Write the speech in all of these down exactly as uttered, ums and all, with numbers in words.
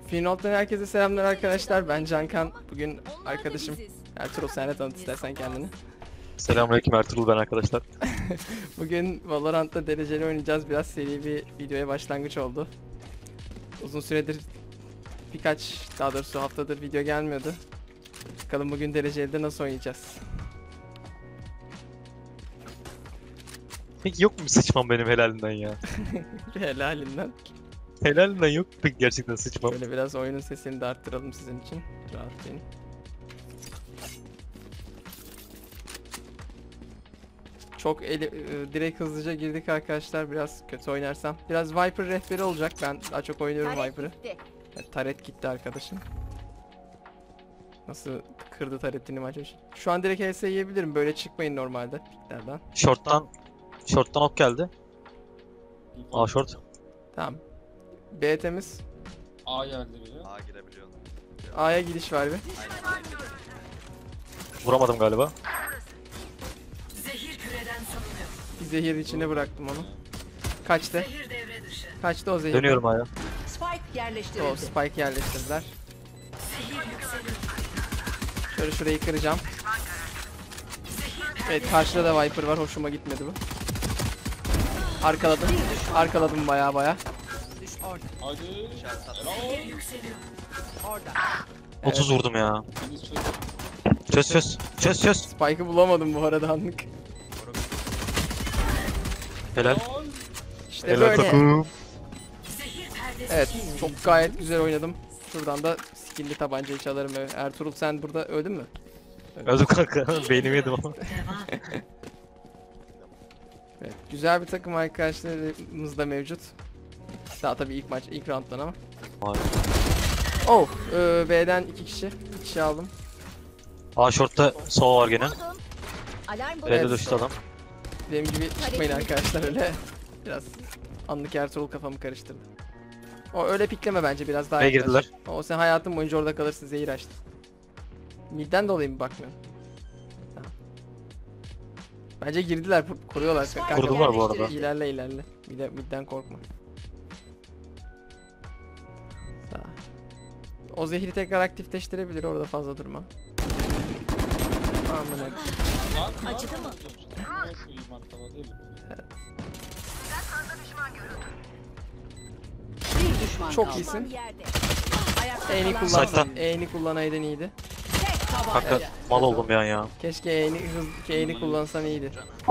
Finolt'tan herkese selamlar arkadaşlar. Ben Cankan. Bugün arkadaşım Ertuğrul, sen de tanıt istersen kendini. Selamünaleyküm, Ertuğrul ben arkadaşlar. Bugün Valorant'ta dereceli oynayacağız. Biraz seri bir videoya başlangıç oldu. Uzun süredir, birkaç daha doğrusu haftadır video gelmiyordu. Bakalım bugün dereceli nasıl oynayacağız. Peki yok mu sıçmam benim helalinden ya? Helalinden. Helalinden yok mu peki gerçekten sıçmam? Şöyle biraz oyunun sesini de arttıralım sizin için. Rahatlayın. Çok eli, e, direkt hızlıca girdik arkadaşlar. Biraz kötü oynarsam. Biraz Viper rehberi olacak. Ben daha çok oynuyorum Viper'ı. Evet, taret gitti arkadaşım. Nasıl kırdı taretini maç başı. Şu an direkt H S yiyebilirim. Böyle çıkmayın normalde piklerden. Short'tan, short'tan ok geldi. A short. Tamam. B temiz. A geldi biri. A girebiliyorsun. A'ya gidiş var bir. Aynen. Vuramadım galiba. Bir zehir içine bıraktım onu. Kaçtı. Kaçtı o zehir. Dönüyorum A'ya. Spike yerleştirildi. O spike yerleştirdiler. Şöyle şurayı kıracağım. Evet, karşıda da Viper var. Hoşuma gitmedi bu. Arkaladım. Arkaladım baya baya. Düş orada. Hadi. Helal. Orada. otuz vurdum ya. Deniz çözdü. Çöz çöz. Çöz çöz. Spike'ı bulamadım bu arada anlık. Helal. İşte Helal böyle. takım. Evet, çok gayet güzel oynadım. Şuradan da skill'li tabancayı çalarım. Evet. Ertuğrul, sen burada öldün mü? Öldüm kanka. Beynimi yedim ama. Evet, güzel bir takım arkadaşlarımız da mevcut. Daha tabii ilk maç, ilk round'dan ama. Vay. Oh, e, B'den iki kişi. iki kişi aldım. A short'ta sova var gene. Alarm botu. B'de Evet. düştü adam. Benim gibi çıkmayın arkadaşlar öyle. Biraz anlık Ertuğrul kafamı karıştırdı. O öyle pikleme bence, biraz daha B'ye yaklaş. girdiler. O sen hayatın boyunca orada kalırsın, zehir açtın. Midden dolayı mı bakmıyorum? Tamam. Bence girdiler, koruyorlar. Kanka, Kurdular bu arada. İlerle ilerle. Midden, midden korkma. Sağ. O zehri tekrar aktifleştirebilir, orada fazla durma. Aman Lan, Acıdı mı? İyi markala değil. Bir düşman Çok kaldı. iyisin. Yerde. Ayakta E'ni kalan kullansan, Side'dan. E'ni kullanaydın iyiydi. tek Kanka tabanca. mal oldum bir an ya. Keşke E'ni hız, E'ni kullansan iyiydi.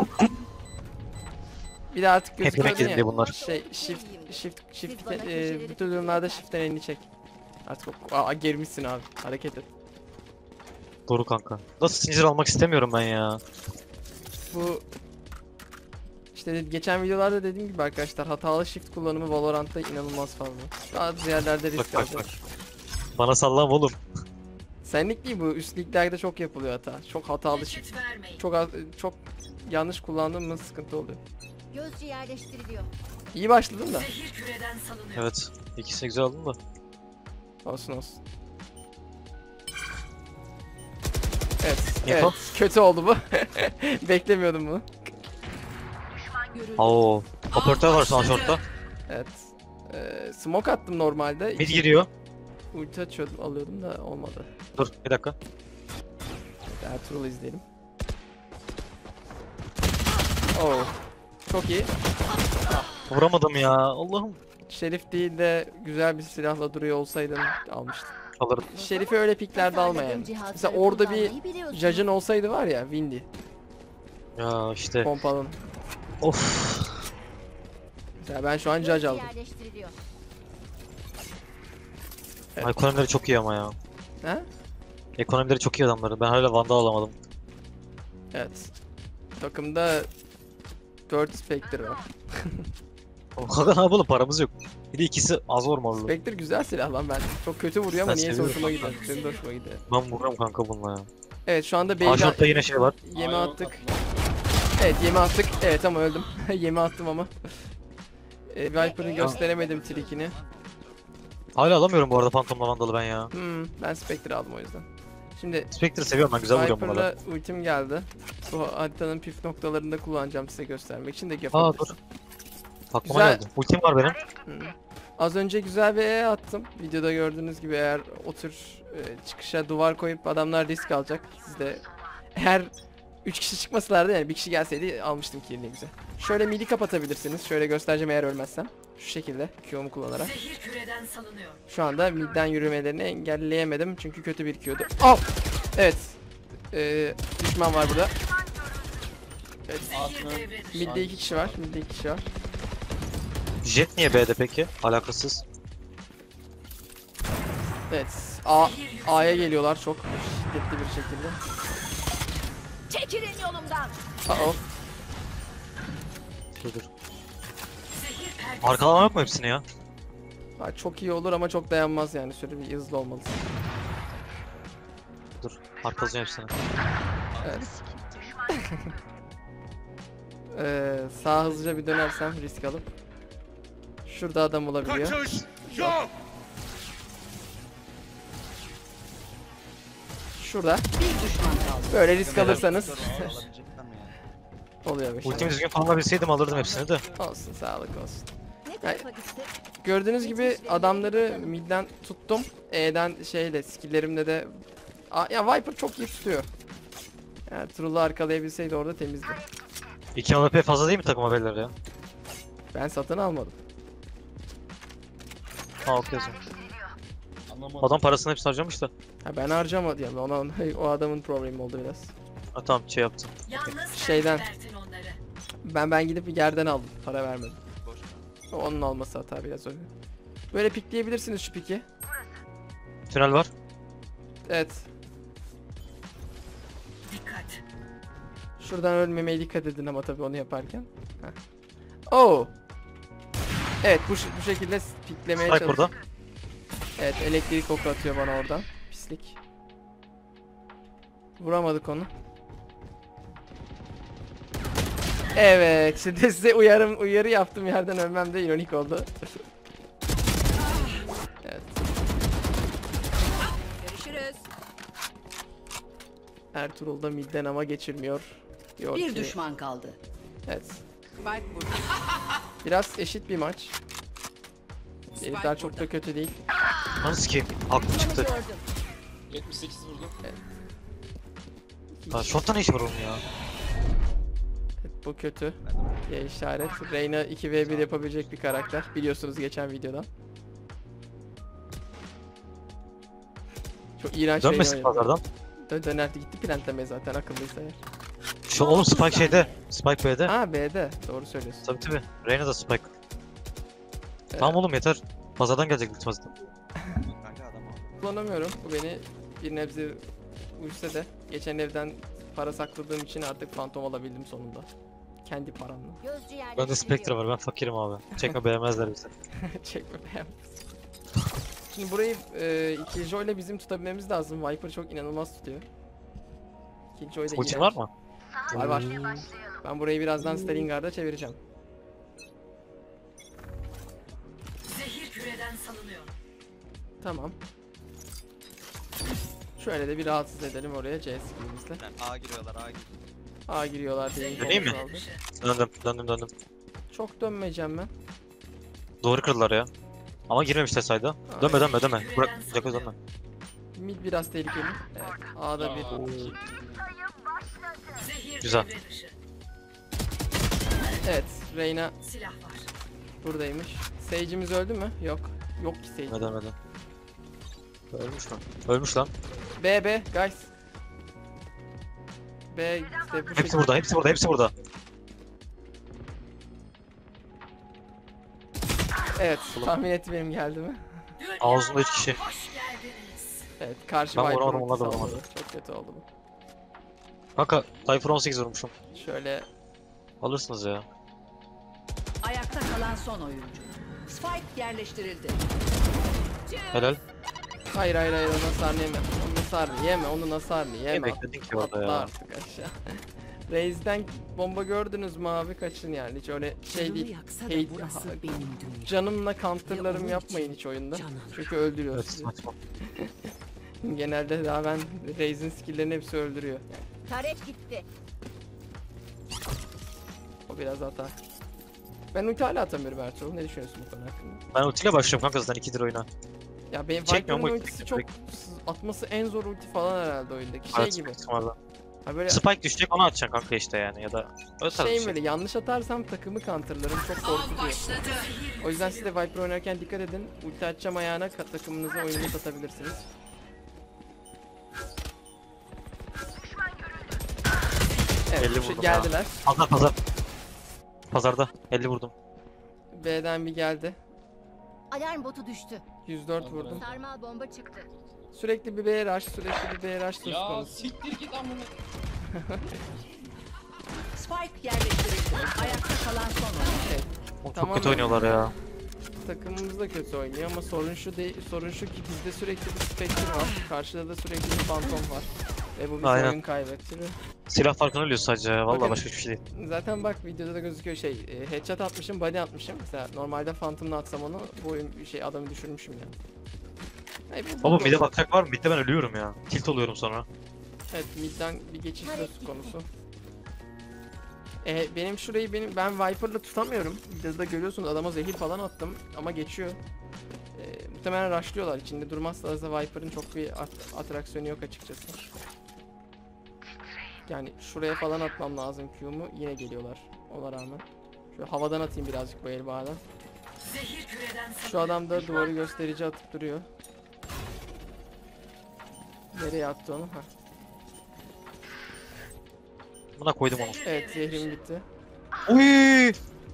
Bir de artık Hep gözüküyor yemek yedi ya. bunlar. Şey, shift, shift, shift, e, bütün durumlarda shift'ten elini çek. Artık o, aa, girmişsin abi. Hareket et. Doğru kanka. Nasıl zincir almak istemiyorum ben ya. Bu işte geçen videolarda dediğim gibi arkadaşlar, hatalı shift kullanımı Valorant'ta inanılmaz fazla. Bazı yerlerde risk Bak bak alacak. bak. Bana sallam oğlum. Senlik değil bu, üst liglerde çok yapılıyor hata. Çok hatalı shift. Çok az- çok yanlış kullandığın mı sıkıntı oluyor. Gözcü yerleştiriliyor. İyi başladın da. Evet. İkisini güzel aldım da. Olsun olsun. Evet, Info. evet. Kötü oldu bu. Beklemiyordum bunu. Oo. Operatör var şu an short'ta. Evet. Ee, smoke attım normalde. Mid giriyor. Ulti açıyordum, alıyordum da olmadı. Dur bir dakika. Evet, Ertuğrul'u izleyelim. Oh. Çok iyi. Vuramadım ya. Allah'ım. Şerif değil de güzel bir silahla duruyor olsaydın almıştım. Alırım. Şerif'i öyle piklerde alma yani. Mesela orada bir Judge'ın olsaydı var ya, Windy. Ya işte. Pompalın. Of. Mesela ben şu an Judge aldım. Yerleştiriliyor. Evet. Ekonomileri çok iyi ama ya. Ha? Ekonomileri çok iyi adamların. Ben hala Vandal alamadım. Evet. Takımda dört Spectre var. Kanka ne yapalım, paramız yok. Bir de ikisi az vurmalı. Spectre güzel silah lan ben. Çok kötü vuruyor ama Ben niyeyse seviyorum hoşuma gider. kanka. Benim de hoşuma gider. Ben vururum kanka bununla ya. Evet, şu anda B'yle A-short'ta yine şey var. yeme Aa, yok attık. attılar. Evet, yeme attık. Evet ama öldüm. Yeme attım ama. E, Viper'ın gösteremedim trikini. Hala alamıyorum bu arada Phantom'la Vandal'ı ben ya. Hmm, ben Spectre aldım o yüzden. Şimdi Spectre seviyorum ben, güzel vuruyorum bunlara. Viper'la ultim geldi. Bu haritanın püf noktalarında kullanacağım size göstermek için de Aa dur. yapabilirsin. Aklıma Güzel. geldi. Ultim var benim. Hmm. Az önce güzel bir E attım. Videoda gördüğünüz gibi eğer o tür e, çıkışa duvar koyup adamlar risk alacak. Siz de eğer üç kişi çıkmasalardı yani bir kişi gelseydi almıştım killini güzel. Şöyle midi kapatabilirsiniz. Şöyle göstereceğim eğer ölmezsem. Şu şekilde Q'mu kullanarak. Zehir küreden salınıyor. Şu anda midden yürümelerini engelleyemedim çünkü kötü bir Q'du. Oh! Evet. Ee, düşman var burada. Evet. Altına. Midde iki kişi var. Midde iki kişi var. Jet niye B'de peki? Alakasız. Evet. A A'ya geliyorlar çok şiddetli bir şekilde. Çekilin yolumdan. Uh oh. Dur dur. Arkalama yok mu hepsini ya? Ha, çok iyi olur ama çok dayanmaz yani. Süre bir hızlı olmalısın. Dur. Arkalayacağım hepsini. Evet. ee, sağa hızlıca bir dönersem risk alıp. Şurada adam olabiliyor. Kaçış yok. Şurada. Bir düşman kaldı. Böyle risk alırsanız oluyor bir Ultimi şey. düzgün kullanabilseydim alırdım hepsini de. Olsun, sağlık olsun. Ne tarafa gitti? Gördüğünüz gibi adamları midden tuttum. E'den şeyle skill'lerimle de A ya Viper çok iyi tutuyor. Yani Trull'u arkalayabilseydi orada temizdi. İki A W P fazla değil mi takıma beyler ya? Ben satın almadım. Ha okey o zaman. Anlamadım. Adam parasını hepsini harcamış da. Ha ben harcamadım yani ona, ona o adamın problemi oldu biraz. Ha tamam şey yaptım. Şeyden ben ben gidip bir yerden aldım. Para vermedim. O onun alması hata biraz oluyor. Böyle pikleyebilirsiniz şu piki. Tünel var. Evet. Şuradan ölmemeye dikkat edin ama tabii onu yaparken. Heh. Oo. Evet bu, bu şekilde piklemeye Spike çalış. burada. Evet elektrik oku atıyor bana oradan. Pislik. Vuramadık onu. Evet şimdi size uyarım uyarı yaptım yerden ölmem de ironik oldu. Evet. Görüşürüz. Ertuğrul da midden ama geçirmiyor. Yok Bir ki. düşman kaldı. Evet. Spike burada. Biraz eşit bir maç. Herifler çok da kötü değil. Nasıl ki? Aklım çıktı. Gördüm. yetmiş sekiz vurdum. Ha, short'ta ne işi var onun ya? Evet, bu kötü. Ya işaret. Reyna iki ve bir yapabilecek bir karakter. Biliyorsunuz geçen videodan. Çok iğrenç Dönmesin Reyna oynadı. pazardan. Dön dönerdi gitti plantlemeye zaten akıllıysa eğer. Şu oğlum Spike şeyde. Spike B'de. Ha B'de. Doğru söylüyorsun. Tabii tabii. Reyna da Spike. Evet. Tamam oğlum yeter. Pazardan gelecek ultimazdan. Kullanamıyorum. Bu beni bir nebze uysa da. Geçen evden para sakladığım için artık fantom alabildim sonunda. Kendi paramla. Gözcü yerleştiriliyor. Bende Spectre var ben fakirim abi. Çekme beğenmezler bizi. Çekme beğen. Şimdi burayı e, iki Joy ile bizim tutabilmemiz lazım. Viper çok inanılmaz tutuyor. İkinci Joy da Ultin iğrenç. var mı? Var var. Ben burayı birazdan Stalingard'a çevireceğim. Zehir küreden salınıyor. Tamam. Şöyle de bir rahatsız edelim oraya C skillimizle. A giriyorlar, A giriyorlar. A giriyorlar diye. Döneyim mi? infomuz aldı. Döndüm döndüm döndüm. Çok dönmeyeceğim ben. Doğru kırdılar ya. Ama girmemişler sayda. Dönme dönme dönme. Bırak Jaco dönme. Mid biraz tehlikeli. Evet. A'da bir. Güzel. Evet. Reyna Silah var. buradaymış. Sage'imiz öldü mü? Yok. Yok ki Sage. Neden neden? Ölmüş mü? Ölmüş lan. B B guys. B işte bu Hepsi burada, hepsi burada, hepsi burada. Evet, tahmin ettiğim geldi mi? Ağzında üç kişi. Hoş geldiniz. Evet, karşı Ben Viper vuramadım, onlar da saldırı. vuramadı. Çok kötü oldu bu. Kanka, Cypher on sekiz vurmuşum. Şöyle Alırsınız ya. Ayakta kalan son oyuncu. Spike yerleştirildi. Helal. hayır hayır hayır onu hasarını yeme. Onu hasarını yeme, onu hasarını Niye yeme. bekledin ki orada Atla ya? artık aşağı. Raze'den bomba gördünüz mü abi kaçın yani hiç öyle şey Canımı değil. yaksa da Hate, burası ha- benim dünyam. canımla Ve counterlarım onun yapmayın için hiç oyunda. canım. Çünkü öldürüyor Evet, sizi. saçma. Genelde daha ben Raze'in skill'lerini hepsi öldürüyor. Taret gitti. O biraz hata. Ben ulti hala atamıyorum Ertuğrul. Ne düşünüyorsun bu konu hakkında? Ben ultiyle başlıyorum kanka zaten ikidir oyuna. Ya benim Çekmiyor Viper'ın mu ultisi ulti? çok atması en zor ulti falan herhalde oyundaki. Şey Evet, gibi. ihtimalle. Ha böyle Spike düşecek onu atacaksın kanka işte yani ya da öyle tarz bir şey şey. böyle yanlış atarsam takımı counterlarım çok korkutuyor. O yüzden siz de Viper oynarken dikkat edin. Ulti atacağım ayağına ka- takımınıza oyunu satabilirsiniz. Evet, elli şu- vurdum geldiler. Pazar pazar. Pazarda elli vurdum. B'den bir geldi. Alarm botu düştü. yüz dört vurdum. Sarmal bomba çıktı. Sürekli bir B rush, sürekli bir B rush söz Ya konusu. siktir git amına. Spike yerleştirildi. Ayakta kalan son oyuncu. Evet, Oğlum çok Tamam kötü ya. oynuyorlar ya. takımımız da kötü oynuyor ama sorun şu değil, sorun şu ki bizde sürekli bir Spectre var. Karşıda da sürekli bir Phantom var. Ve bu bizi Aynen. oyun kaybettiriyor. Silah farkını ölüyor sadece ya. Vallahi Bakın. başka hiçbir şey değil. Zaten bak videoda da gözüküyor şey, e, headshot atmışım, body atmışım. Mesela normalde Phantom'la atsam onu, bu oyun şey adamı düşürmüşüm ya. Ay, bu- Baba bu- mid'e bakacak var mı? Mid'de ben ölüyorum ya. Tilt oluyorum sonra. Evet, midden bir geçiş Evet, söz gitti. konusu. E, benim şurayı benim ben Viper'la tutamıyorum. Videoda görüyorsunuz adama zehir falan attım ama geçiyor. E, muhtemelen rushlıyorlar. İçinde durmazsa da Viper'ın çok bir at- atraksiyonu yok açıkçası. Yani şuraya falan atmam lazım Q'mu. Yine geliyorlar ona rağmen. Şöyle havadan atayım birazcık bu el bağdan. Zehir küreden Şu adam da duvarı gösterici atıp duruyor. Nereye attı onu? Ha. Buna koydum onu. Evet, zehrim gitti. Uy!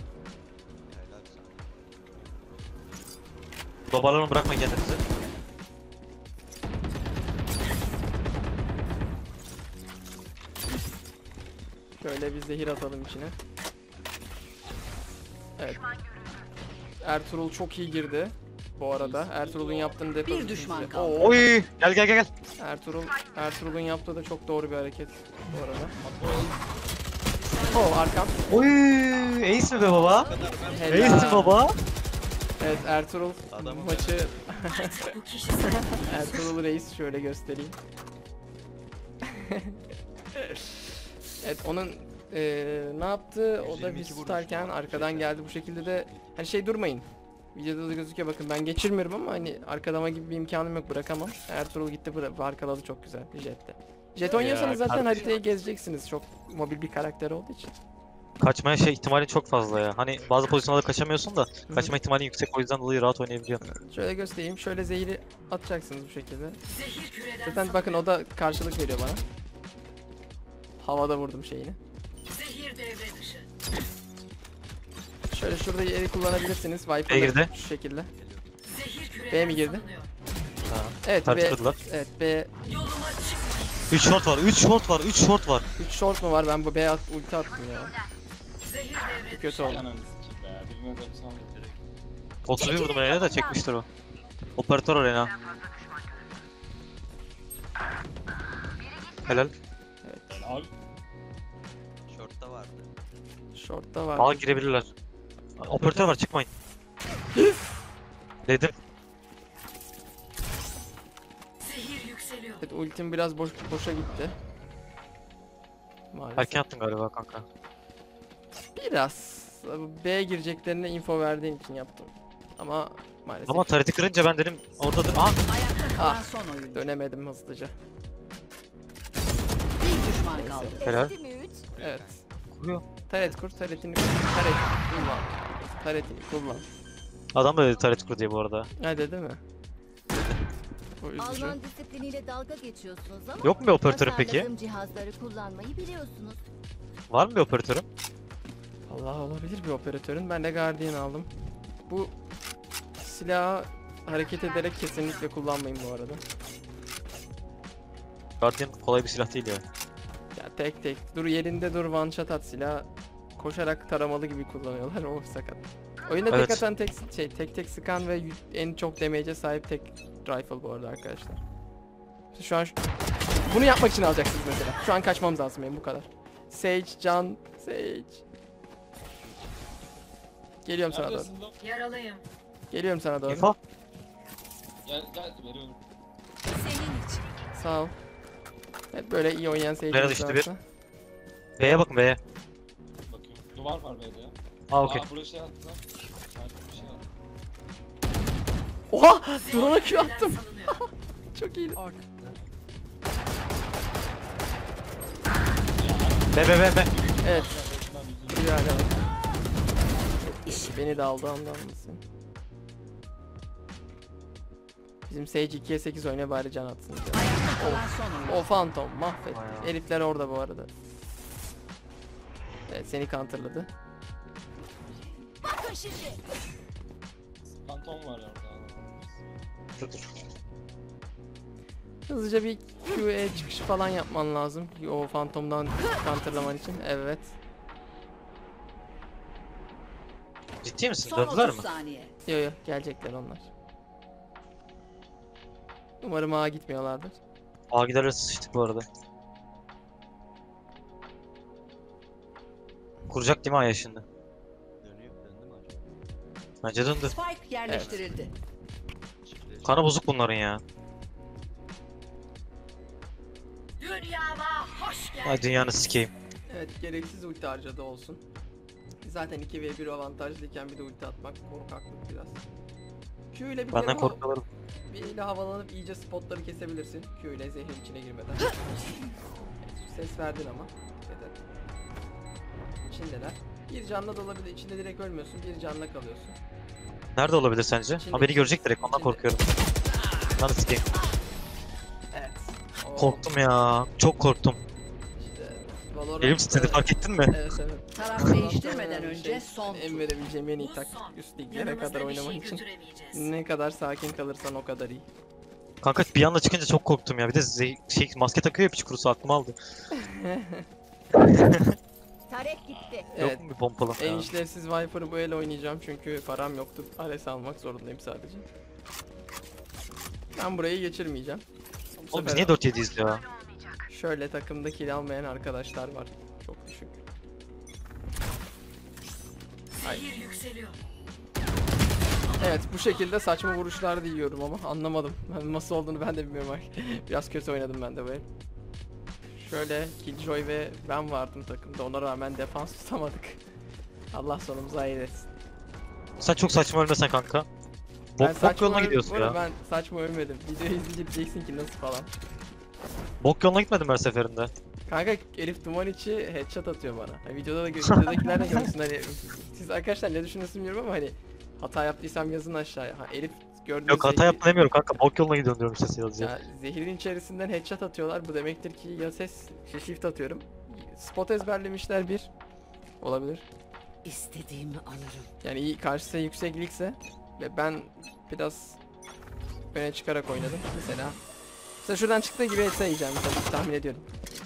Dobarlarını bırakmayın kendinizi. Şöyle bir zehir atalım içine. Evet. Ertuğrul çok iyi girdi. Bu arada Ertuğrul'un yaptığını defa Bir düşman kaldı. Oo, Oy! Gel gel gel gel. Ertuğrul Ertuğrul'un yaptığı da çok doğru bir hareket bu arada. Oo, arkam. Oy! Ace mi be baba? Helal. Ace mi baba? Evet, Ertuğrul Adamım maçı bu kişi Ertuğrul Reis şöyle göstereyim. Evet, onun eee, ne yaptı? O da yüz yirmi bir iki vurmuş tutarken bu arada. arkadan geldi bu şekilde de hani şey durmayın. Videoda da gözüküyor bakın ben geçirmiyorum ama hani arkadama gibi bir imkanım yok bırakamam. Ertuğrul gitti bıra- arkaladı çok güzel bir jette. Jet oynuyorsanız Ya, zaten kardeşim. haritayı gezeceksiniz çok mobil bir karakter olduğu için. Kaçmaya şey ihtimalin çok fazla ya. Hani bazı pozisyonlarda kaçamıyorsun da kaçma ihtimalin yüksek o yüzden dolayı rahat oynayabiliyorsun. Şöyle göstereyim. Şöyle zehri atacaksınız bu şekilde. zehir küreden Zaten bakın o da karşılık veriyor bana. Havada vurdum şeyini. zehir devre dışı. Şöyle şurada yeri kullanabilirsiniz. B'ye Viper'la girdi. şu şekilde. Zehir küreden B mi girdi? salınıyor. Ha. Evet B. Tartışmadılar. Evet B. Yoluma çık. üç short var, üç short var, üç short var. üç short mu var? Ben bu B at, ulti attım ya. Zehir devre dışı. Kötü oldu. Ananı sikeyim be. Bilmem ne sandım. otuz bir vurdum Reyna'ya da çekmiştir o. Operatör Reyna. Helal. Abi Short'ta vardı. Short'ta var. Ağa girebilirler. Operatör var çıkmayın. Dedim. Zehir yükseliyor. Evet, ultim biraz boş boşa gitti. Maalesef. Erken attın galiba kanka. Biraz. B'ye gireceklerine info verdiğim için yaptım. Ama maalesef Ama tareti kırınca ben dedim orada dedim. Aha Ayakta kalan Ah. son oyuncu. dönemedim hızlıca. Bir düşman kaldı. helal. Kesti mi üç? Evet. Kuruyor. Taret kur, taretini kur. Taret kullan. Taretini kullan. Adam da dedi taret kur diye bu arada. Ha dedi mi? Bu üzücü. Alman disipliniyle dalga geçiyorsunuz ama Yok mu bir operatörün peki? tasarladığım cihazları kullanmayı biliyorsunuz. Var mı bir operatörün? Allah olabilir bir operatörün. Ben de Guardian aldım. Bu silahı hareket ederek kesinlikle kullanmayın bu arada. Guardian kolay bir silah değil ya. Ya tek tek dur yerinde dur one shot at silah koşarak taramalı gibi kullanıyorlar o sakat. Oyunda Evet. tek atan tek şey tek tek sıkan ve y- en çok damage'e sahip tek rifle bu arada arkadaşlar. Şu an şu- bunu yapmak için alacaksınız mesela. Şu an kaçmamız lazım benim bu kadar. Sage, Can, Sage. Geliyorum sana doğru. neredesin lan? Yaralıyım. Geliyorum sana doğru. İnfo. Gel gel veriyorum. Senin için. Sağ ol. Evet böyle iyi oynayan Nerede Sage'imiz işte varsa. B'ye bakın B'ye. Bakıyorum. Duvar var B'de ya. Aa okey. Aa buraya şey attılar. Farklı bir şey attı. Oha! Drone'a Q attım. Çok iyiydi. Be be be be. Evet. Resmen bizim- Bir hala var. İş beni de aldı ondan mısın? Bizim Sage ikiye sekiz oyna bari can atsın. Ayakta kalan son oyuncu. O Phantom mahvet. Bayağı. Herifler orada bu arada. Evet seni counterladı. Bakın şimdi. Phantom var ya orada. Dur dur. Hızlıca bir Q E çıkışı falan yapman lazım. O Phantom'dan counterlaman için. Evet. Ciddi misin? Son Döndüler otuz mi? saniye. Yo yo gelecekler onlar. Umarım ağa gitmiyorlardır. Aa giderler sıçtık bu arada. Kuracak değil mi Aya şimdi? Dönüyor, döndü mü acaba? Bence döndü. Spike yerleştirildi. Şimdi Kanı bozuk bunların ya. Dünyama hoş geldin. Ay dünyanı sikeyim. Evet gereksiz ulti harcadı olsun. Zaten iki ve bir avantajlıyken bir de ulti atmak korkaklık biraz. Q ile bir Benden kere o- korkuyorlar. bir ile havalanıp iyice spotları kesebilirsin. Q ile zehir içine girmeden. Evet, ses verdin ama. Dikkat et. İçindeler. Bir canla da olabilir. İçinde direkt ölmüyorsun. Bir canla kalıyorsun. Nerede olabilir sence? İçinde- Ha beni görecek direkt ondan içinde. korkuyorum. Lan sikeyim. Evet. O Korktum ya. Çok korktum. İşte Valorant. Elim titredi fark ettin mi? Evet evet. Taraf değiştirmeden önce Şey, son en tur. verebileceğim en iyi taktik üst liglere kadar oynamak için. Ne kadar sakin kalırsan o kadar iyi. Kanka bir anda çıkınca çok korktum ya. Bir de ze- şey, maske takıyor ya piç kurusu aklımı aldı. Tarek gitti. Evet. Yok mu bir pompalı? En Ya. işlevsiz Viper'ı bu ele oynayacağım çünkü param yoktu. Ares almak zorundayım sadece. Ben burayı geçirmeyeceğim. Bu Oğlum biz sefer niye dört yediyiz ya? şöyle takımda kill almayan arkadaşlar var. Çok düşük. Ay. Evet bu şekilde saçma vuruşlar diyorum ama anlamadım. Ben nasıl olduğunu ben de bilmiyorum. Biraz kötü oynadım ben de bu el. Şöyle Killjoy ve ben vardım takımda. Ona rağmen defans tutamadık. Allah sonumuzu hayır etsin. Sen çok saçma ölmesen kanka. Ben Bok, bok saçma yoluna öl- gidiyorsun bu arada ya. Ben saçma ölmedim. Videoyu izleyince diyeceksin ki nasıl falan. Bok yoluna gitmedim her seferinde. Kanka Elif duman içi headshot atıyor bana. Ha, videoda da gö- videodakiler de görsün hani. Siz arkadaşlar ne düşünüyorsunuz bilmiyorum ama hani hata yaptıysam yazın aşağıya. Ha, Elif gördüğünüz Yok hata zehir- yapma demiyorum kanka. Bok yoluna gidiyorsun diyorum sesi yazacağım. Ya, zehirin içerisinden headshot atıyorlar. Bu demektir ki ya ses şey, shift atıyorum. Spot ezberlemişler bir. Olabilir. İstediğimi alırım. Yani iyi karşısı yükseklikse ve ben biraz öne çıkarak oynadım mesela. Mesela şuradan çıktığı gibi etse yiyeceğim tabii tahmin ediyorum.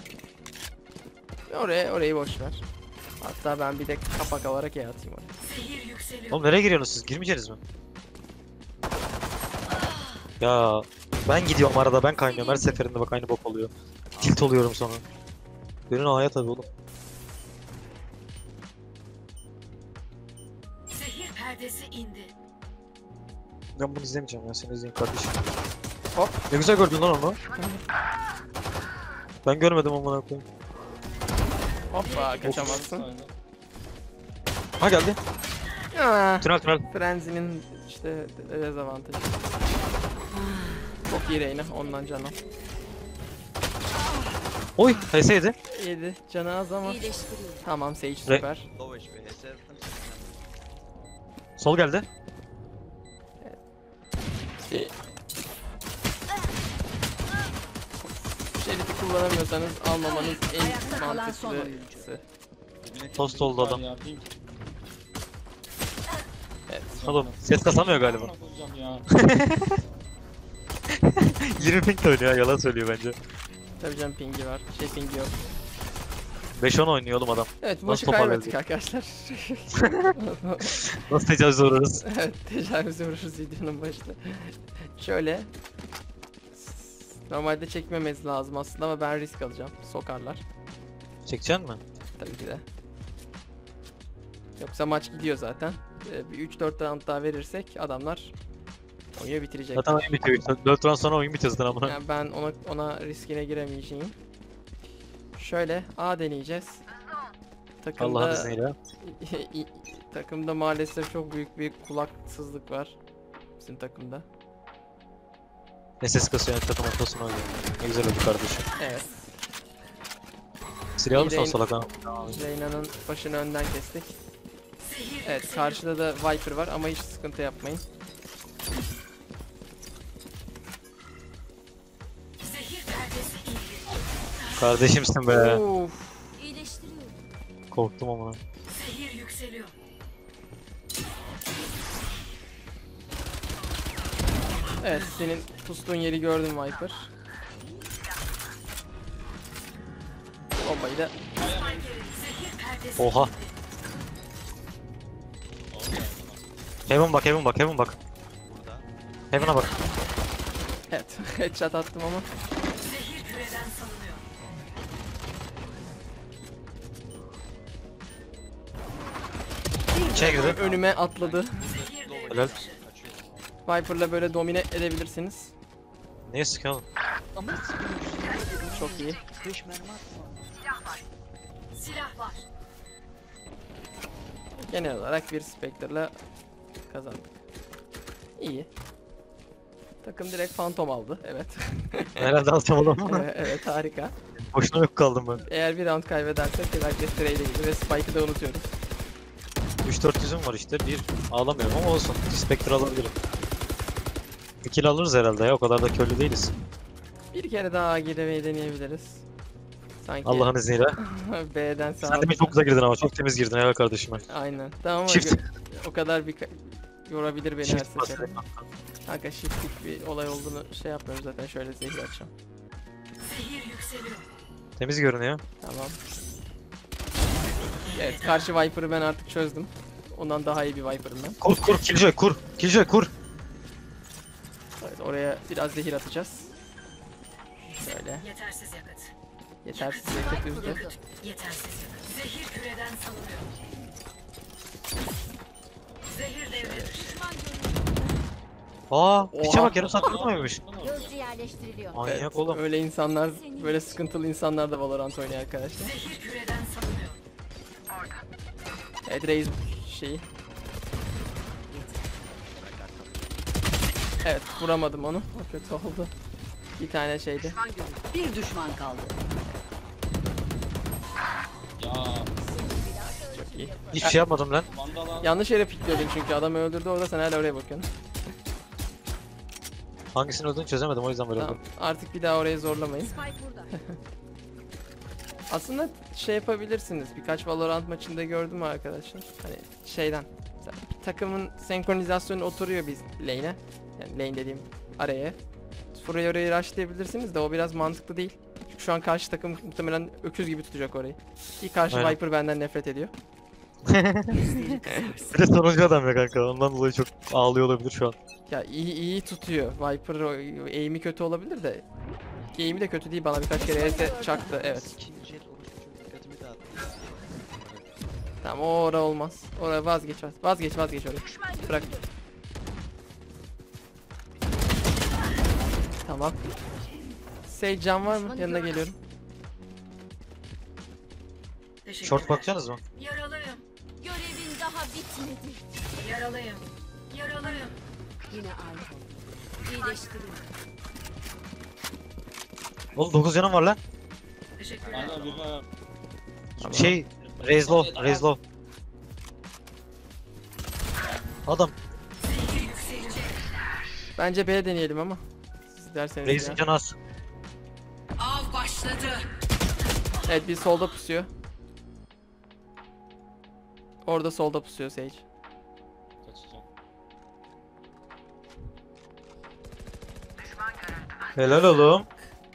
Oraya orayı boş ver. Hatta ben bir de kapak alarak E atayım oraya. Oğlum nereye giriyorsunuz siz? Girmeyeceksiniz mi? Ya ben gidiyorum arada ben kaynıyorum her seferinde bak aynı bok oluyor. Tilt oluyorum sonra. Benim hayat tabii oğlum. Zehir perdesi indi. Ben bunu izlemeyeceğim ya seni izleyeyim kardeşim. Hop. Ne güzel gördün lan onu. Ben görmedim amına koyayım. Hoppa kaçamazsın. Saydı. Ha geldi. Aa, Tünel tünel. Frenzy'nin işte dezavantajı. Çok iyi Reyna ondan canım. Oy H S yedi. yedi canı az ama. İyileştiriyor. Tamam Sage süper. low H P, H S yaptım. Sol geldi. Şerifi kullanamıyorsanız almamanız Ayakta en kalan son oyuncu. mantıklısı. Dibine Tost kim oldu var adam. ya, pink. Evet. Oğlum ses kasamıyor galiba. Amına koyacağım ya. yirmi ping de oynuyor ya, yalan söylüyor bence. Tabii canım pingi var. Şey pingi yok. beş on oynuyor oğlum adam. Evet bu Nasıl maçı toparladı? kaybettik arkadaşlar. Nasıl tecavüze uğrarız? Evet tecavüze uğraşırız videonun başında. Şöyle. Normalde çekmemesi lazım aslında ama ben risk alacağım. Sokarlar. Çekeceksin mi? Tabii ki de. Yoksa maç gidiyor zaten. Ee, bir üç dört round daha verirsek adamlar oyunu bitirecek. Zaten oyun bitiyor. dört round sonra oyun bitiyor zaten amına. Yani ben ona ona riskine giremeyeceğim. Şöyle A deneyeceğiz. Takımda Allah'ın izniyle. takımda maalesef çok büyük bir kulaksızlık var. Bizim takımda. Ne ses kasıyor takım ortasına oynuyor. Ne güzel oldu kardeşim. Evet. Silah alırsan Yine- salak ha. Reyna'nın başını önden kestik. Evet, karşıda da Viper var ama hiç sıkıntı yapmayın. Zehir perdesi indi. Kardeşimsin be. Of. İyileştiriyorum. Korktum ama. Zehir yükseliyor. Evet, senin pustuğun yeri gördüm Viper. Bombayı da Zehir perdesi Oha. Orada Heaven bak, Heaven bak, Heaven bak. Burada. Heaven'a bak. evet headshot attım ama zehir küreden salınıyor. İçine girdi. önüme atladı. Zehir devre Helal. dışı. Viper'la böyle domine edebilirsiniz. Niye sıkıyorsun? Çok iyi. Silah var. Genel olarak bir Spectre'la kazandık. İyi. Takım direkt Phantom aldı. Evet. Herhalde alacağım oğlum. Ee, evet, harika. Boşuna yok kaldım ben. Eğer bir round kaybedersek herkes trade'e gidiyor ve Spike'ı da unutuyoruz. üç dört yüzüm var işte. Bir ağlamıyorum ama olsun. Spectre alabilirim. Bir kill alırız herhalde ya. O kadar da köylü değiliz. Bir kere daha giremeyi deneyebiliriz. Sanki Allah'ın izniyle. B'den Sen sağa. de çok güzel girdin ama. Çok temiz girdin helal kardeşim. Aynen. Tamam ama Shift. gö- o kadar bir ka- yorabilir beni Shift her bas. seferinde. Kanka shiftlik bir olay olduğunu şey yapmıyorum zaten, şöyle zehir açacağım. Zehir yükseliyor. Temiz görünüyor. Tamam. Evet, karşı Viper'ı ben artık çözdüm. Ondan daha iyi bir Viper'ım ben. Kur kur Killjoy kur. Killjoy kur. Evet, oraya biraz zehir atacağız. Şöyle. Yetersiz yakıt. Yetersiz yakıt üzdü. Yakıt. Yetersiz yakıt. Zehir küreden salınıyor. Zehir devre dışı. Aa, piçe Oha. bak yarım saat durmuyormuş. Gözcü yerleştiriliyor. Manyak Evet, oğlum. öyle insanlar, böyle sıkıntılı insanlar da Valorant oynuyor arkadaşlar. Zehir küreden salınıyor. Evet, Raze şeyi. Evet, vuramadım onu. O kötü oldu. Bir tane şeydi. Bir düşman kaldı. Ya Çok iyi. Hiçbir şey yapmadım lan. Vandal'a Yanlış yere pikliyordun çünkü adamı öldürdü orada, sen hala oraya bakıyorsun. Hangisini öldüğünü çözemedim o yüzden böyle Tamam, oldu. artık bir daha orayı zorlamayın. Spike burada. Aslında şey yapabilirsiniz. Birkaç Valorant maçında gördüm arkadaşlar. Hani şeyden. Mesela takımın senkronizasyonu oturuyor biz lane'e. Yani lane dediğim araya. Burayı orayı rushlayabilirsiniz de o biraz mantıklı değil. Çünkü şu an karşı takım muhtemelen öküz gibi tutacak orayı. Ki karşı Aynen. Viper benden nefret ediyor. Bir de sonuncu adam ya kanka ondan dolayı çok ağlıyor olabilir şu an. Ya iyi iyi tutuyor. Viper o- aim'i kötü olabilir de. Aim'i de kötü değil, bana birkaç kere E S çaktı. Evet. İkinci jet orospu çok dikkatimi dağıttı. Tamam, o ora olmaz. Oraya vazgeç. vaz- Vazgeç vazgeç orayı. Bırak. Tamam. Sage can var mı? Yanına geliyorum. Teşekkürler. Short bakacaksınız mı? Yaralıyım. Görevin daha bitmedi. Yaralıyım. Yaralıyım. Yine aynı. İyileştiriliyor. Oğlum dokuz canım var lan. Teşekkürler. aynen birine Tamam. Şey, raise low, raise low. Adam, Zehir yükselecek. Bence B deneyelim ama. Siz derseniz raise'in ya. canı az. Av başladı. Evet, bir solda pusuyor. Orada solda pusuyor Sage. kaçacağım. Helal oğlum.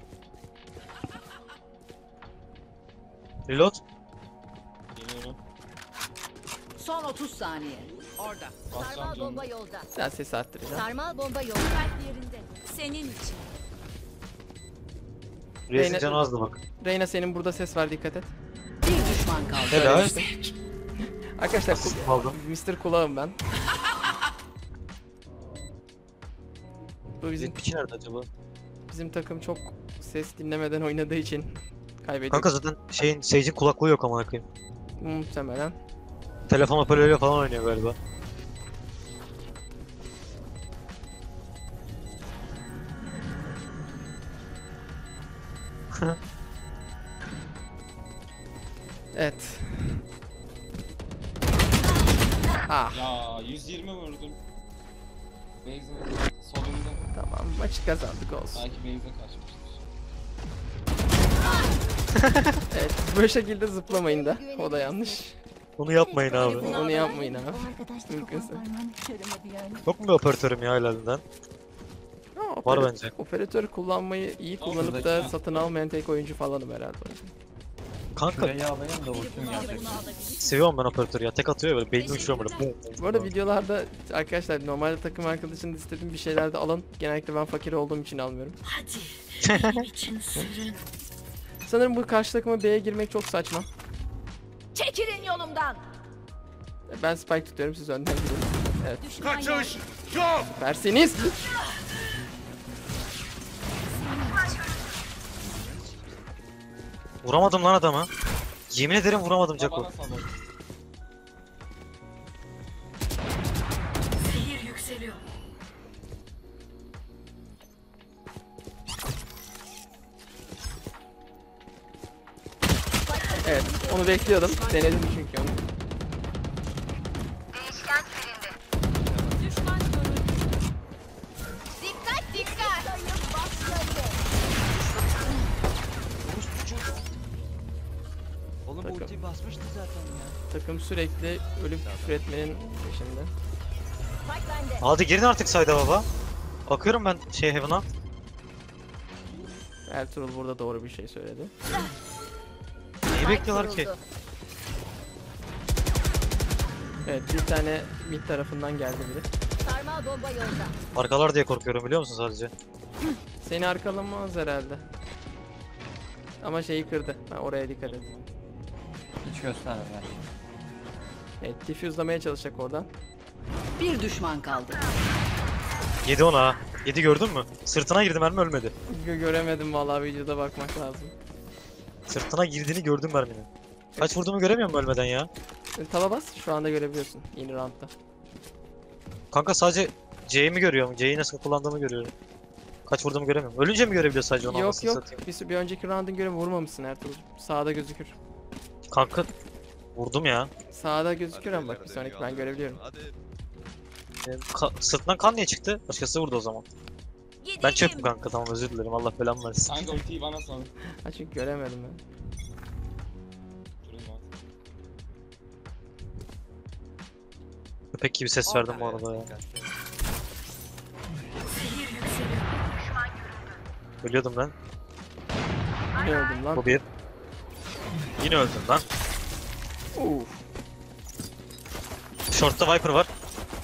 Reload. Geliyorum. Son otuz saniye. Orada. Basacağım Sarmal canım. bomba yolda. Ben sesi arttıracağım. Sarmal bomba yolda. Kalp yerinde. Senin için. Raise'in Reyna- canı azdı bak. Reyna, senin burada ses var, dikkat et. Bir düşman kaldı. Helal. Arkadaşlar Asist kul- aldım. mister Kulağım ben. Bu Bizim bizim piçi nerede acaba? bizim takım çok ses dinlemeden oynadığı için kaybediyor. Kanka zaten şeyin, Sage'in kulaklığı yok amına koyayım. Muhtemelen. Telefon hoparlörüyle falan oynuyor galiba. Evet. Ah Ya yüz yirmi vurdum. Base'e solunda. tamam, maçı kazandık olsun. Belki base'e kaçmıştır. Evet, bu şekilde zıplamayın da. O da yanlış. Onu yapmayın abi. Onu yapmayın abi. Mümkünse. Yok mu bir operatörüm ya helalinden? Ha, Var operat- bence. Operatör kullanmayı iyi kullanıp da satın almayan tek oyuncu falanım herhalde. Kanka seviyorum ben operatörü ya. Tek atıyor ya böyle beynimi uçuyorum böyle. Bu arada videolarda arkadaşlar normalde takım arkadaşının istediğim bir şeyler de alın. Genellikle ben fakir olduğum için almıyorum. Hadi. Benim için sürün. Sanırım bu karşı takıma B'ye girmek çok saçma. Çekilin yolumdan. Ben spike tutuyorum, siz önden gidin. Evet. Kaçış. Süpersiniz. Vuramadım lan adamı. Yemin ederim vuramadım Jaco. Bana sal oğlum. Zehir yükseliyor. Evet, onu bekliyordum. Denedim çünkü onu. Düşman görüldü. Dikkat dikkat. Oğlum bu Bakın. ultiyi basmıştı zaten ya. Takım sürekli ölüp küfür etmenin peşinde. Hadi girin artık sayda baba. Bakıyorum ben şey Heaven'a. Ertuğrul burada doğru bir şey söyledi. Neyi bekliyorlar ki? Evet, bir tane mid tarafından geldi biri. Sarmal bomba yolda. Arkalar diye korkuyorum biliyor musun sadece? Seni arkalamaz herhalde. Ama şeyi kırdı. Ha, oraya dikkat et. Hiç gösterme yani. Evet, diffuse'lamaya çalışacak oradan. Bir düşman kaldı. Yedi ona ha. Yedi gördün mü? Sırtına girdi mermi ölmedi. Gö göremedim vallahi, videoda bakmak lazım. Sırtına girdiğini gördüm merminin. Kaç vurduğumu göremiyorum ölmeden ya. E, Taba bas, şu anda görebiliyorsun yeni roundda. Kanka sadece C'yi mi görüyorum? C'yi nasıl kullandığımı görüyorum. Kaç vurduğumu göremiyorum. Ölünce mi görebiliyor sadece onu Yok anasını yok, satayım? bir, bir önceki round'un göre vurmamışsın Ertuğrul. Sağda gözükür. Kanka vurdum ya. Sağda gözükür ama bak bir sonraki ben görebiliyorum. E, ka- sırtından kan niye çıktı? Başkası vurdu o zaman. Ben çöpüm kanka, tamam özür dilerim, Allah belamı versin. Kanka ultiyi bana sal. Ha çünkü göremedim ben. Durun lan. Köpek gibi ses verdim bu arada ya. Zehir yükseliyor. Ölüyordum ben. Ne öldüm lan? Bu bir. Yine öldüm lan. Uf. Short'ta Viper var.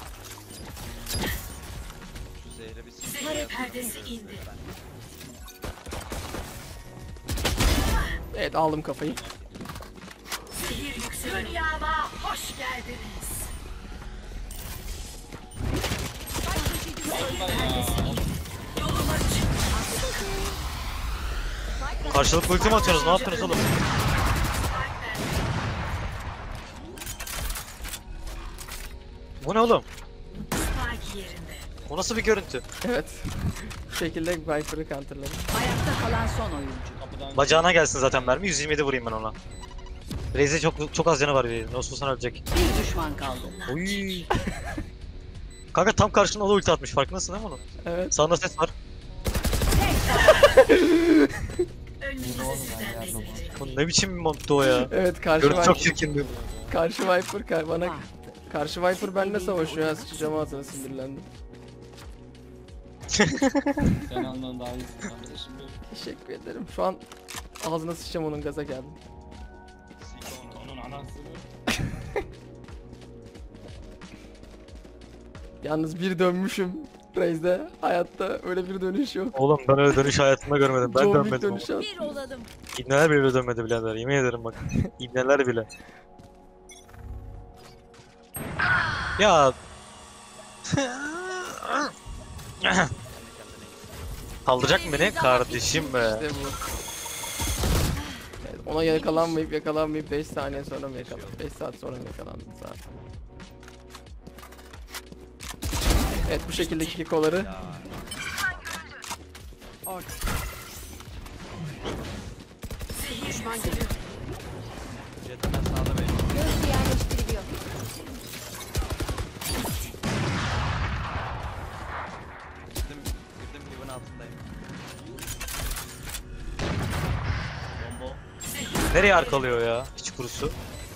Şu zehre bir sil. Zehir perdesi indi. Evet, aldım kafayı. Zehir yükseliyor. Dünyama hoş geldiniz. Yoluma çık. Karşılıklı ulti mi atıyorsunuz? Ne yapıyorsunuz oğlum? Bu ne oğlum? Spike yerinde. Bu nasıl bir görüntü? Evet. Bu şekilde Viper'ı counterladım. Ayakta kalan son oyuncu. Kapıdan Bacağına gelsin zaten mermi. yüz yirmi yedi vurayım ben ona. Raze'e çok çok az canı var bir. Nosfusan ölecek. Bir düşman kaldı. Oy. Kanka tam karşına o da ulti atmış. Farkındasın değil mi onun? Evet. Sağında ses var. Önünüzü sizden bekleyecek. Bu ne biçim bir monttu o ya? Evet, karşı Görüntü çok Viper. çirkindi. Karşı Viper kar bana. Bahtı. Karşı Viper benimle savaşıyor ya, sıçacağım ağzına, sinirlendim. sen andan daha iyisin kardeşim benim. Teşekkür ederim. Şu an ağzına sıçacağım onun, gaza geldim. Onun anasını. Yalnız bir dönmüşüm Raze'de. Hayatta öyle bir dönüş yok. Oğlum ben öyle dönüş hayatımda görmedim. Ben John Wick dönmedim. dönüşü at. Bir olalım. İbneler bile dönmedi birader. Yemin ederim bak. İbneler bile. Ya. Kaldıracak mı beni? Kardeşim be. İşte bu. Evet, Ona yakalanmayıp yakalanmayıp beş saniye sonra mı yakalandın? beş saat sonra mı yakalandın zaten? Evet, bu şekildeki kikoları Düşman geliyor. Jet'ten sağda benim. Gözcü yerleştiriliyor. Girdim, girdim yuvun altındayım. Nereye arkalıyor ya? Hiç kurusu.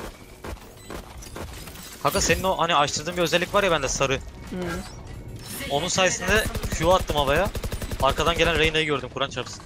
Kanka senin o hani açtırdığın bir özellik var ya bende sarı. Hı. Onun sayesinde Q attım havaya. Arkadan gelen Reyna'yı gördüm, Kur'an çarpsın.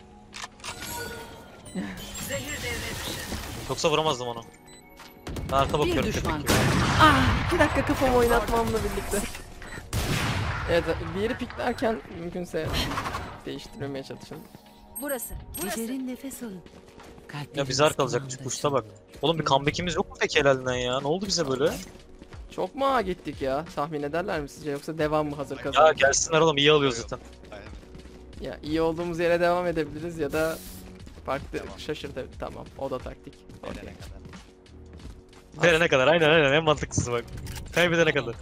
Zehir devre dışı. Yoksa vuramazdım onu. Ben arka Bir bakıyorum. düşman köpek gibi. kaldı. Ah, iki dakika kafamı oynatmamla birlikte. Evet, bir yeri piklerken mümkünse değiştirmemeye çalışın. Burası. Burası. Derin nefes alın. Ya bize arkalayacak şu kuşta bak. Oğlum bir comeback'imiz yok mu peki helalinden ya? Ne oldu bize böyle? Çok mu ağa gittik ya? Tahmin ederler mi sizce, yoksa devam mı hazır Ya kazanır? gelsinler oğlum, iyi alıyoruz zaten. Aynen. Ya iyi olduğumuz yere devam edebiliriz ya da farklı şaşırtabilir. Tamam, o da taktik. Okey. Verene kadar. Verene kadar, aynen aynen, en mantıklısı bak. Kaybedene kadar.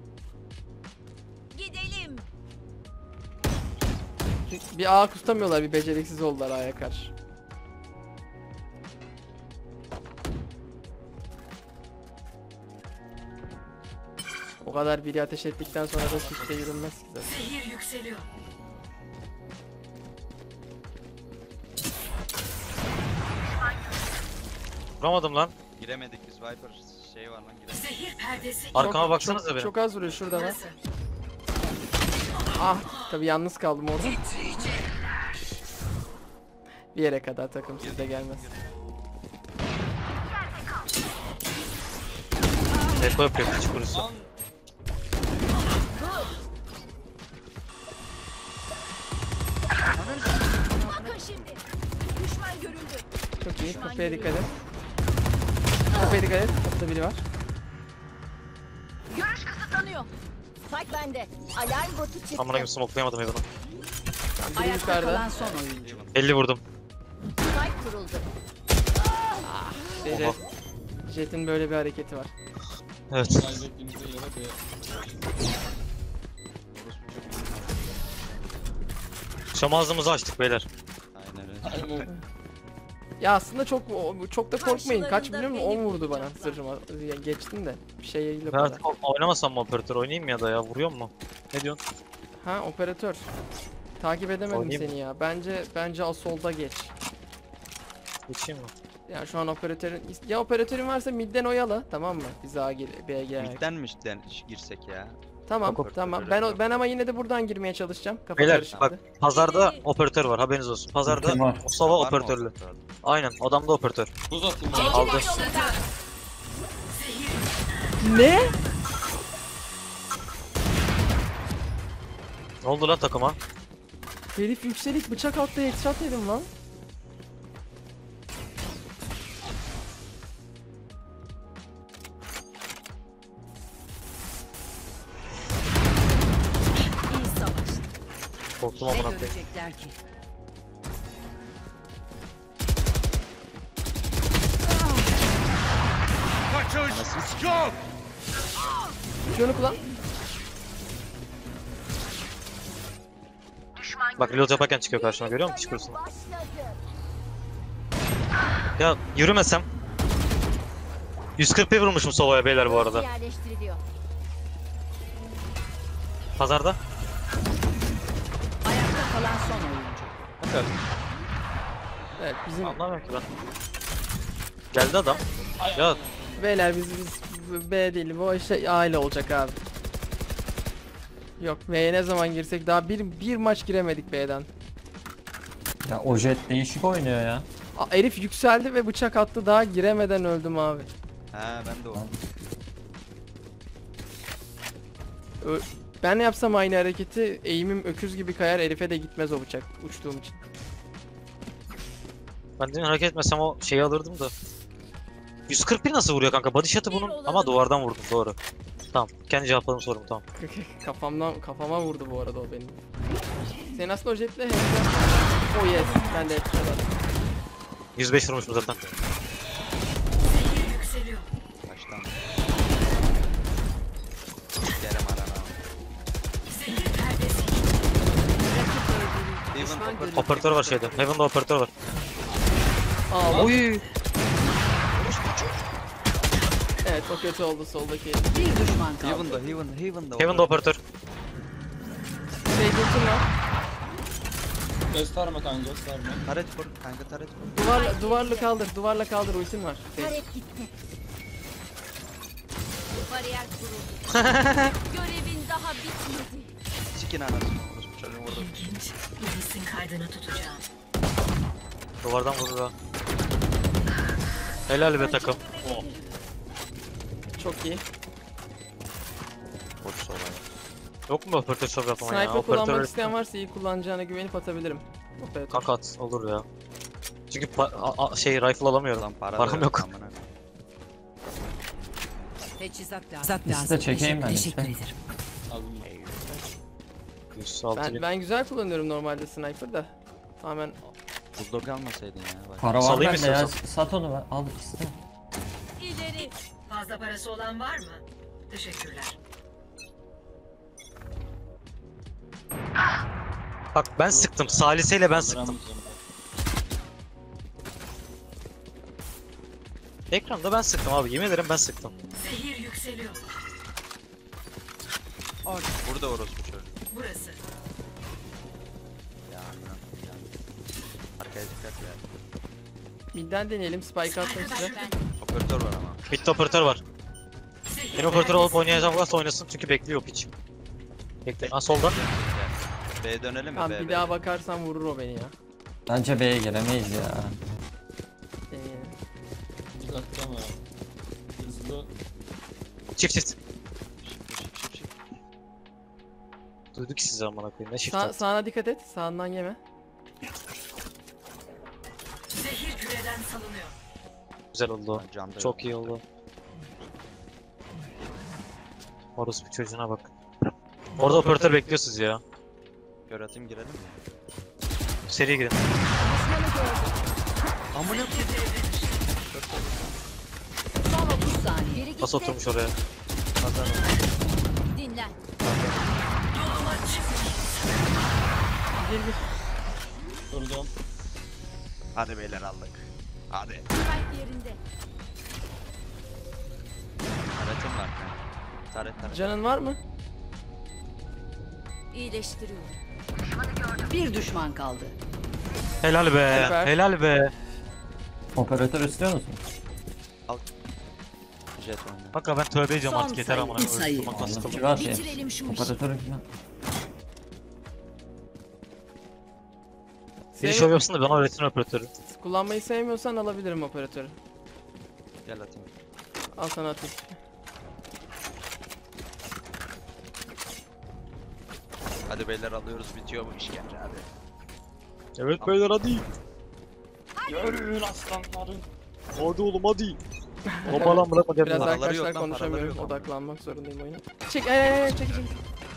Gidelim. Bir ağ tutamıyorlar, bir beceriksiz oldular ağa karşı. O kadar biri ateş ettikten sonra da hiç de yürünmez ki zaten. Zehir yükseliyor. Vuramadım lan. Giremedik biz, Viper şey var lan, giremedik. Zehir perdesi. Arkama Çok- baksanıza çok, benim. çok az vuruyor şurada var. Burası. Ah, tabii yalnız kaldım orada. Bir yere kadar takım sizde gelmez. Depo yapıyor hiç kurusu. Lan Bakın şimdi. Düşman görüldü. Çok iyi, kapıya dikkat et. Kapıya dikkat et, kapıda biri var. Görüş kısıtlanıyor. Spike bende. Alarm botu çıktı. Amına gibi smoklayamadım evini. Biri Ayakta yukarıda. kalan son oyuncu. elli vurdum. Spike kuruldu. İşte Jet, Jet'in böyle bir hareketi var. Evet. kaybettiğimizde yere de Şam ağzımızı açtık beyler. Aynen öyle. aynen. Ya aslında çok o- çok da korkmayın. Kaç Karşılarında biliyor musun? on benim vurdu bana bulacaklar. zırhıma. Ya geçtim de bir şey yok Ben kadar. artık oynamasam mı operatör, oynayayım mı ya da ya, vuruyor mu? Ne diyorsun? Ha, operatör. Takip edemedim Oynayayım seni ya. Bence bence Asol'da geç. Geçeyim mi? Yani şu an operatörün ya operatörün varsa midden oyala, tamam mı? Biz A gel B'ye gel. Midden mi cidden girsek ya? Tamam, Yok, tamam. operatörü Ben yok. o- ben ama yine de buradan girmeye çalışacağım. Kafa Beyler karışıktı. bak, pazarda operatör var, haberiniz olsun. Pazarda Kim var? Mustafa Var mı operatörlü. operatör? Aynen, adam da operatör. Buz attım Çekilin bana. Aldı. yolundan. Ne? Ne oldu lan takıma? Herif yükselik bıçak attı, headshot yedim lan. İyi savaş. Korktum Ne amına koyayım. görecekler ki? Şunu kullan. Bak reload yaparken çıkıyor karşıma, görüyor musun? Hiç kurusun. Başladı. Ya yürümesem. yüz kırk bir vurmuşum Sova'ya beyler bu arada. Yerleştiriliyor. Pazarda. Ayakta kalan son oyuncu. Evet. Evet, bizim Anlamıyorum ki ben. Geldi adam. Ya beyler biz biz B değil, bu şey aile olacak abi. Yok, B'ye ne zaman girsek daha bir bir maç giremedik B'den. Ya o jet değişik oynuyor ya. A, herif yükseldi ve bıçak attı, daha giremeden öldüm abi. Ha ben de o. Ö- ben yapsam aynı hareketi, eğimim öküz gibi kayar, herife de gitmez o bıçak uçtuğum için. ben demin hareket etmesem o şeyi alırdım da. yüz kırk bir nasıl vuruyor kanka? Body shot'ı bunun ama duvardan vurdum, doğru. Tamam, kendi cevapladım sorumu, tamam. Kafamdan kafama vurdu bu arada o benim. Senin aslında o jetle headshot. Oh yes, ben de headshot attım. yüz beş vurmuşum zaten. Zehir yükseliyor. Baştan. Sikerim anana. Zehir perdesi Rakip öldürüldü. Even Düşman oper- görüldü. Operatör var şeyde. Heaven'da operatör var. Aa, Oy. evet o kötü oldu soldaki. Bir düşman kaldı. Heaven'da, Heaven'da, Heaven'da. Heaven'da operatör. Şey ultim var. Gösterme kanka gösterme. Taret vur, kanka taret vur. Duvarla, duvarla kaldır, duvarla kaldır ultim var. Şey, Taret gitti. Bariyer kuruldu. Görevin daha bitmedi. Sikin anasını. Orospu çocuğu vurdu. ilginç. Polisin kaydını tutacağım. Duvardan vurur ha. Helal be takım. çok iyi. Polis olay. Yok mu operatör şov yapma ya? Sniper kullanmak Operatör isteyen varsa iyi kullanacağına güvenip atabilirim. Operatör. kanka at olur ya. Çünkü pa- a- a- şey rifle alamıyorum. Lan para Param da yok. amına. Teçhizat lazım. Sizi de çekeyim ben Teşekkür işte. ederim. Aldım. yüz altı Ben, bin. ben güzel kullanıyorum normalde sniper da. Tamamen Bulldog almasaydın ya. Bak. Para var Salayım bende ya. istiyorsan. Sat onu ben. Al iste. İleri. Fazla parası olan var mı? Teşekkürler. Bak ben sıktım. Saliseyle ben sıktım. Kaldıramayacağım. Ekranda ben sıktım abi. Yemin ederim ben sıktım. Zehir yükseliyor. Burada orospu çocuğu. Burası. Ya amına. Ya. Arkaya dikkat ya. midden deneyelim. Spike attım size. Operatör var ama. Midde operatör var. Zehir Benim operatör olup perdesi oynayacağım varsa oynasın çünkü bekliyor piç. Bekle. Ha solda. B'ye dönelim mi? Tamam B, bir B. daha bakarsan vurur o beni ya. Bence B'ye giremeyiz ya. Deneyelim. Uzatacağım ya. Hızlı. Çift çift. Şık, şık, şık, şık. Duyduk sizi amına koyayım. Ne çift Sa attı. sağına dikkat et. Sağından yeme. Zehir küreden salınıyor. Güzel oldu. Ben camda Çok iyi oldu. Orospu çocuğuna bak. Orada operatör bekliyor sizi ya. Gör atayım girelim mi? Seri girin. Düşmanı gördüm. Amına Zehir devre dışı. Son otuz saniye. Biri gitti. Nasıl oturmuş oraya? Dinlen. Yoluma çıkmayın. Gir gir. Durdum. Hadi beyler aldık. Hadi. Spike yerinde. Taretim var kanka. Taret taret. Canın var mı? İyileştiriyorum. Bir düşman kaldı. Helal be. Süper. Helal be. Operatör istiyor musun? Jet oyna. Kanka ben tövbe ediyorum Son artık yeter sayı, amına. üç sayı. Durmaktan sıkıldım. Kibar şey. Bitirelim şu işi. Operatörün falan. Biri Sev- şov yapsın da bana öğretin operatörü. Kullanmayı sevmiyorsan alabilirim operatörü. Gel atayım. Al sana atayım. Hadi beyler alıyoruz bitiyor bu işkence hadi. Evet beyler hadi. Yürüyün aslanlarım. Hadi oğlum hadi. Bomba lan bırakma Biraz gelme. Paraları arkadaşlar yok lan, paraları konuşamıyorum. yok. Odaklanmak zorundayım oyuna. Çek ay ay ay çek çek.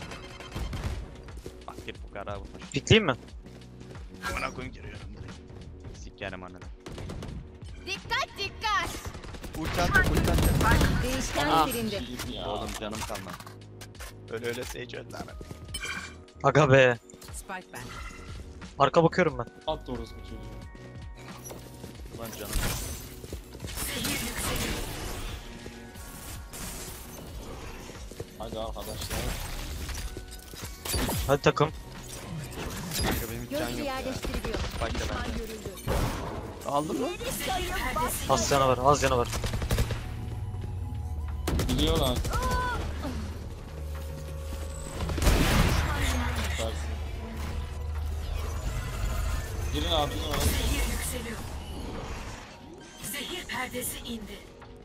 Bak git bu kara vurmuş. Pikleyeyim mi? Amına koyayım giriyorum direkt. Sikerim ananı. Dikkat dikkat. Ulti atacak ulti atacak. Değişken Ah. silindi. İyi ya. Oğlum canım kalmadı. Öyle öyle Sage öldü lan. Aga be. Spike ben. Arka bakıyorum ben. At orospu çocuğu. Ulan canım. Zehir yükseliyor. Hadi arkadaşlar. Hadi takım. Kanka benim hiç can Gözcü yok ya. yerleştiriliyor. Spike de Düşman bende. görüldü. Aldın mı? Zehir perdesi Az canı var, az canı var. Biliyorlar. Süpersin. Girin abi oraya. Zehir yükseliyor. Zehir perdesi indi.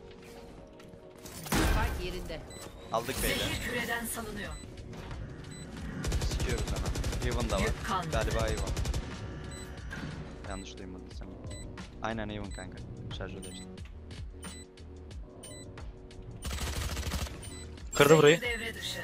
Spike yerinde. Aldık beyler. Zehir küreden salınıyor. Sikiyoruz sana. Even da var. Yük kalmadı. Galiba Even. Yanlış duymadıysam. Aynen Even kanka. Şarjör işte. Kırdı burayı. Zehir devre dışı.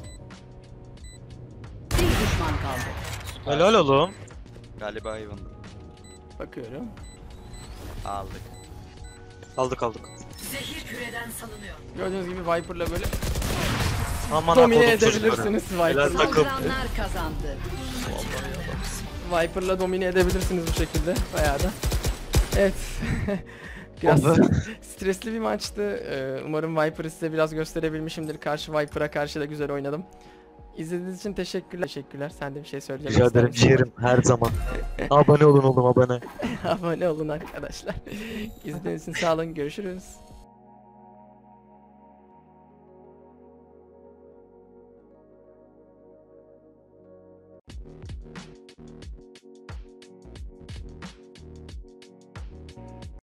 Bir düşman kaldı. Helal oğlum. Galiba Even. Bakıyorum. Aldık. Aldık aldık. Zehir küreden salınıyor. Gördüğünüz gibi Viper'la böyle Aman domine akodum çocukları. edebilirsiniz Helal Viper'la. takım. Saldıranlar kazandı. Viper'la domine edebilirsiniz bu şekilde bayağı da. Evet. Biraz Oh be. stresli bir maçtı. Ee, Umarım Viper'ı size biraz gösterebilmişimdir. Karşı Viper'a karşı da güzel oynadım. İzlediğiniz için teşekkürler. Teşekkürler. Sen de bir şey söylemek Rica ister ederim misin? ciğerim her zaman. Abone olun oğlum abone. Abone olun arkadaşlar. İzlediğiniz için sağ olun. Görüşürüz.